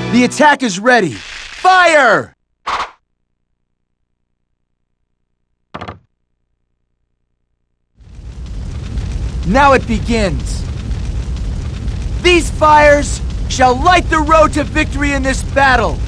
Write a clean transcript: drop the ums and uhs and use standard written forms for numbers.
The attack is ready. Fire! Now it begins. These fires shall light the road to victory in this battle.